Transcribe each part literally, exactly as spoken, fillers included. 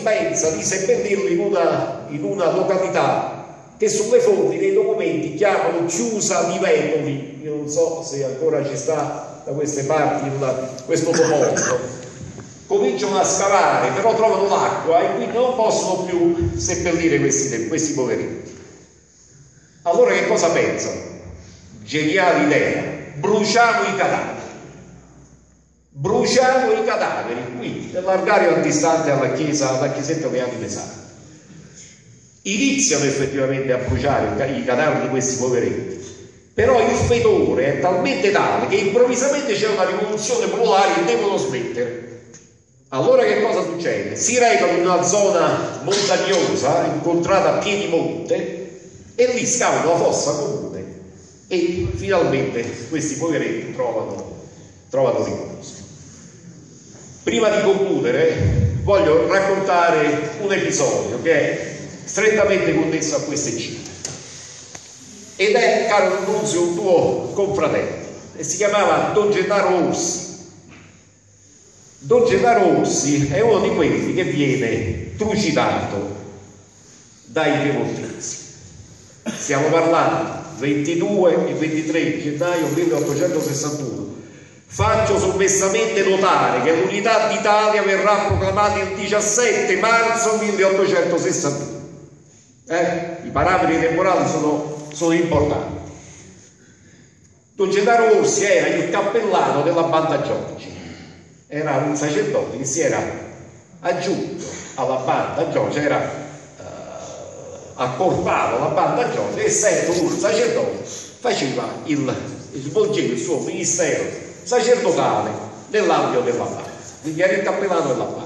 pensa di seppellirlo in una, in una località che sulle fonti dei documenti chiamano Chiusa di Vetoli. Io non so se ancora ci sta da queste parti una, questo toponimo. Cominciano a scavare, però trovano l'acqua e quindi non possono più seppellire questi, questi poveretti. Allora che cosa pensano? Geniale idea, bruciamo i cadaveri. Bruciamo i cadaveri qui, nell'argario antistante alla chiesa, alla chiesetta dei Anni Pesati. Iniziano effettivamente a bruciare i cadaveri di questi poveretti. Però il fetore è talmente tale che improvvisamente c'è una rivoluzione popolare e devono smettere. Allora che cosa succede? Si recano in una zona montagnosa, incontrata a piedi monte, e lì scavano la fossa comune e finalmente questi poveretti trovano, trovano riposo. Prima di concludere voglio raccontare un episodio che è strettamente connesso a queste cifre. Ed è, caro Nunzio, un tuo confratello, e si chiamava Don Gennaro Orsi. Don Gennaro Orsi è uno di quelli che viene trucidato dai piemontesi. Stiamo parlando ventidue e ventitré gennaio milleottocentosessantuno. Faccio sommessamente notare che l'unità d'Italia verrà proclamata il diciassette marzo milleottocentosessantuno. Eh? I parametri temporali sono, sono importanti. Don Gennaro Orsi era il cappellano della Banda Giorgi. Era un sacerdote che si era aggiunto alla Banda Giorgi, era eh, accorpato alla Banda Giorgi, e essendo un sacerdote faceva il, svolgeva il suo ministero sacerdotale nell'ambito della Banda, quindi era il cappellano della Banda.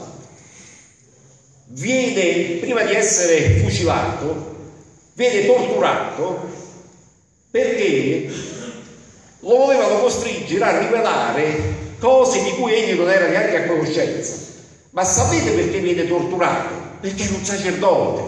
Viene, prima di essere fucilato, viene torturato perché lo volevano costringere a rivelare cose di cui egli non era neanche a conoscenza. Ma sapete perché viene torturato? Perché è un sacerdote.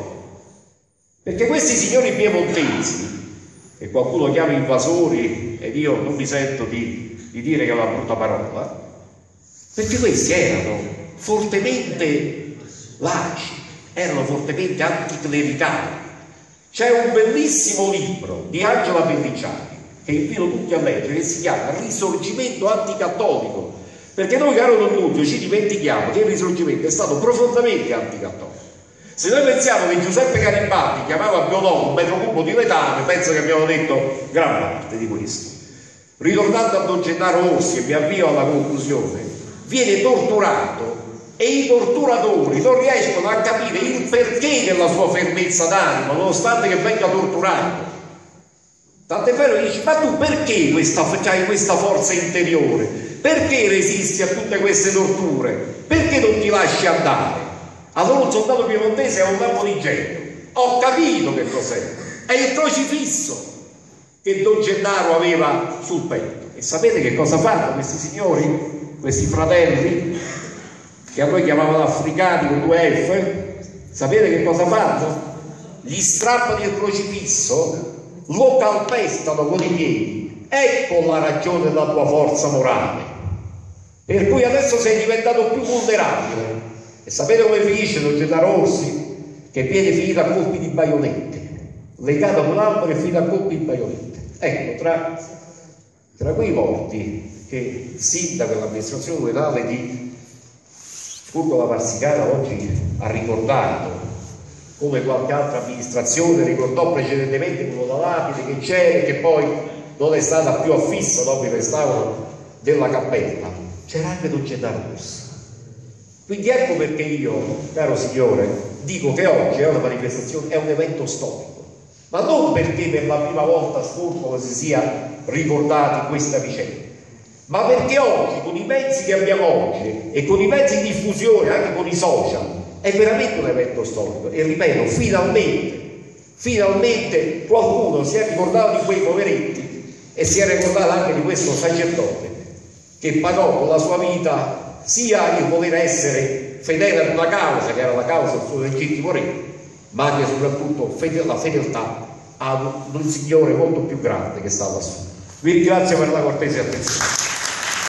Perché questi signori piemontesi, che qualcuno chiama invasori, ed io non mi sento di, di dire che è una brutta parola, perché questi erano fortemente laici, erano fortemente anticlericali. C'è un bellissimo libro di Angela Pellicciani che invito tutti a leggere, che si chiama Risorgimento anticattolico, perché noi, caro Don Nunzio, ci dimentichiamo che il Risorgimento è stato profondamente anticattolico. Se noi pensiamo che Giuseppe Garibaldi chiamava Bionò un metro cubo di letame, penso che abbiamo detto gran parte di questo. Ritornando a Don Gennaro Orsi, e mi avvio alla conclusione, viene torturato e i torturatori non riescono a capire il perché della sua fermezza d'animo, nonostante che venga torturato. Tant'è vero che dici: ma tu perché questa, hai questa forza interiore? Perché resisti a tutte queste torture? Perché non ti lasci andare? Allora un soldato piemontese è un lampo di genio. Ho capito che cos'è. È il crocifisso che Don Gennaro aveva sul petto. E sapete che cosa fanno questi signori? Questi fratelli, che a noi chiamavano africani con due F, sapete che cosa fanno? Gli strappano il crocifisso, lo calpestano con i piedi. Ecco la ragione della tua forza morale, per cui adesso sei diventato più vulnerabile. E sapete come finisce Don Gennaro Orsi? Che viene finito a colpi di baionette, legato con l'albero e finito a colpi di baionette. Ecco, tra, tra quei morti che il sindaco dell'amministrazione comunale di Furgola Varsicana oggi ha ricordato, come qualche altra amministrazione ricordò precedentemente quello da Lapide che c'era e che poi non è stata più affissa dopo il restauro della cappella, c'era anche Don Gennaro Orsi. Quindi ecco perché io, caro Signore, dico che oggi è una manifestazione, è un evento storico, ma non perché per la prima volta a Furgola si sia ricordata questa vicenda, ma perché oggi, con i mezzi che abbiamo oggi e con i mezzi di diffusione, anche con i social, è veramente un evento storico. E ripeto, finalmente, finalmente qualcuno si è ricordato di quei poveretti e si è ricordato anche di questo sacerdote che pagò con la sua vita sia il voler essere fedele ad una causa, che era la causa del suo legittimo re, ma anche soprattutto la fedeltà ad un Signore molto più grande che sta lassù. Vi ringrazio per la cortese attenzione.